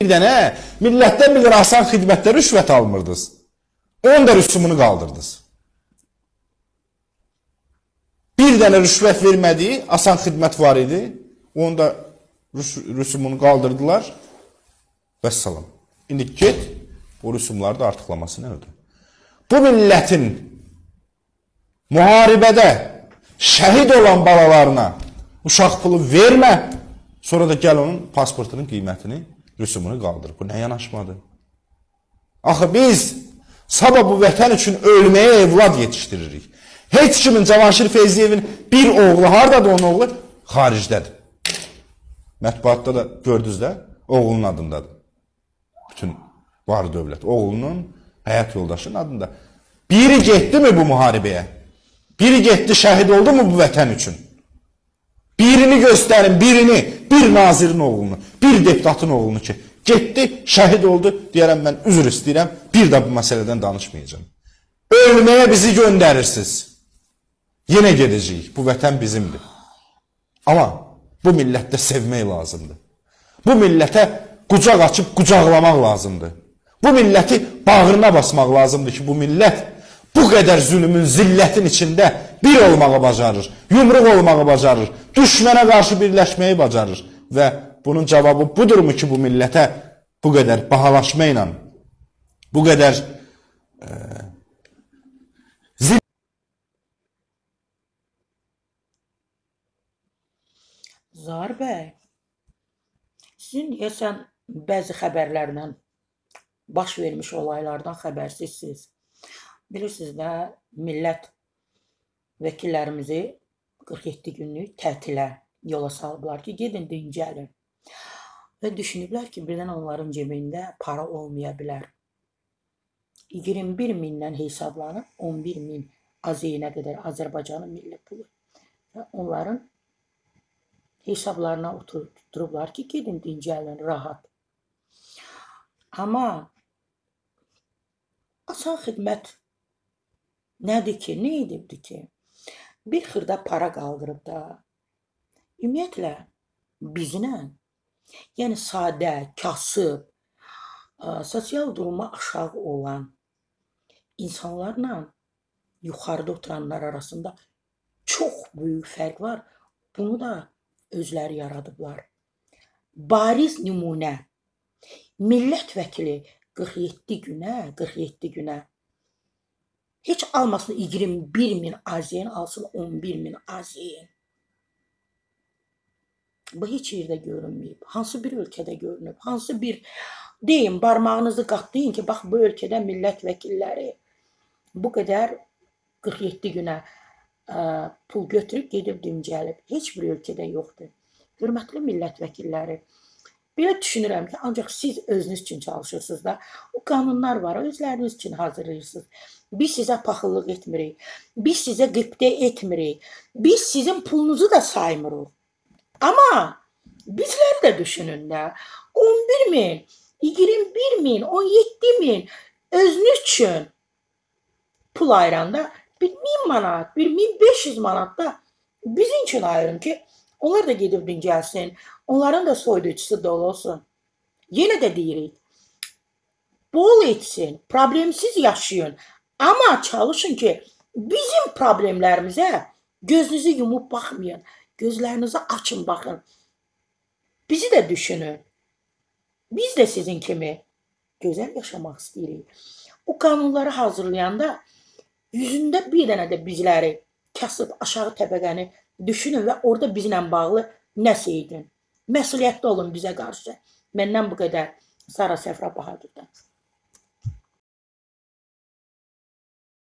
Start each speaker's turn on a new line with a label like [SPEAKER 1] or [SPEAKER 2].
[SPEAKER 1] Bir dənə millətdən bilir asan xidmətdə rüşvət almırdınız. Onun da rüsumunu qaldırdınız. Bir dənə rüşvət vermədiyi asan xidmət var idi. Onun da rüsumunu qaldırdılar. Vəssalam. İndi get, o rüsumları da artıqlamasını ödür. Bu millətin müharibədə şəhid olan balalarına uşaq pulu vermə, sonra da gəl onun pasportunun qiymətini, rüsumunu qaldır. Bu nə yanaşmadır? Axı biz sabah bu vətən üçün ölməyə evlad yetişdiririk. Heç kimin Cavanşir Feyziyevin bir oğlu, haradadır onun oğlu? Xaricdədir. Mətbuatda da gördünüz də, oğlunun adındadır. Bütün var dövlət, oğlunun, həyat yoldaşının adında. Biri getdi mi bu müharibəyə? Biri getdi, şəhid oldu mu bu vətən üçün? Birini göstərin, birini, bir nazirin oğlunu, bir deputatın oğlunu ki, getdi, şəhid oldu, deyərəm mən üzr istəyirəm, bir də bu məsələdən danışmayacağım. Ölməyə bizi göndərirsiniz. Yenə gedəcəyik, bu vətən bizimdir. Amma bu millətdə sevmək lazımdır. Bu millətə qucaq açıb qucaqlamaq lazımdır. Bu milləti bağrına basmaq lazımdır ki, bu millət bu qədər zülmün, zillətin içində bir olmağı bacarır, yumruq olmağı bacarır, düşmənə qarşı birləşməyi bacarır. Və bunun cavabı budurmu ki, bu millətə bu qədər bahalaşma ilə, bu qədər
[SPEAKER 2] Zahir bəy, sizin deyəsən bəzi xəbərlərlə baş vermiş olaylardan xəbərsizsiniz. Bilirsiniz də, millət vəkillərimizi 47 günlük tətilə yola salıblar ki, gedin dincəlin. Və düşünüblər ki, birdən onların cebində para olmaya bilər. 21 mindən hesablanıb 11 min azeyinə qədər Azərbaycanın milli pulu. Və onların hesablarına oturtdurublar ki, gedin dincəlin, rahat. Amma asan xidmət nədir ki, nə edibdir ki? Bir xırda para qaldırıb da, ümumiyyətlə bizlə, yəni sadə, kasıb, sosial durumu aşağı olan insanlarla yuxarıda oturanlar arasında çox böyük fərq var. Bunu da özləri yaradıblar. Bariz nümunə, millət vəkili 47 günə heç almasın 21 min azeyin, alsın 11 min azeyin. Bu heç yerdə görünməyib. Hansı bir ölkədə görünüb? Hansı bir, deyin, barmağınızı qatlayın ki, bax, bu ölkədə millət vəkilləri bu qədər 47 günə pul götürüb, gedib dincəlib. Heç bir ölkədə yoxdur. Hörmətli millət vəkilləri, belə düşünürəm ki, ancaq siz özünüz üçün çalışırsınız da, o qanunlar var, özləriniz üçün hazırlayırsınız. Biz sizə paxıllıq etmirik, biz sizə qibdə etmirik, biz sizin pulunuzu da saymırıq. Amma bizləri də düşünün də, 11 min, 21 min, 17 min özünüz üçün pul ayıranda 1000 manat, 1500 manat da bizim üçün ayırın ki, onlar da gedib dincəlsin, onların da soyducusu dolu olsun. Yenə də deyirik, bol etsin, problemsiz yaşayın, amma çalışın ki, bizim problemlərimizə gözünüzü yumub baxmayın, gözlərinizi açın, baxın. Bizi də düşünün. Biz də sizin kimi gözəl yaşamaq istəyirik. O qanunları hazırlayanda yüzündə bir dənə də bizləri, kasıb aşağı təbəqəni düşünün və orada bizlə bağlı nəsə edin. Məsuliyyətli olun bizə qarşı. Məndən bu qədər. Sara Səfra Bahadurdan.